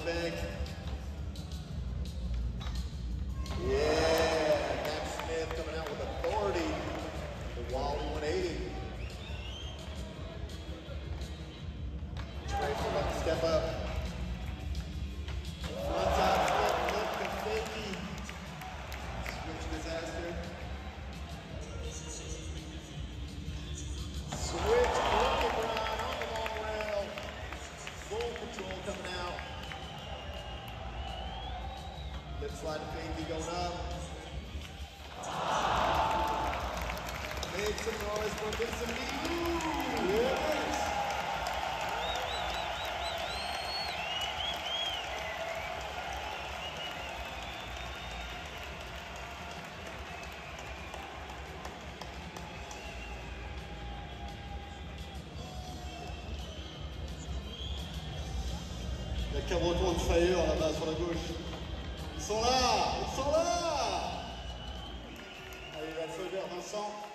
bank. Yeah, Max Smith coming out with authority. The Wally 180. Straight from up, step up. Front top flip, lift the fakie. Switch disaster. Switch, crooked run on the long rail. Full control coming out. Lip slide to fakie going up. Make some noise for Vincent Lee. Yes. Il y a Cabreton de Fire là-bas sur la gauche. Ils sont là. Allez, il va le feu vert, Vincent.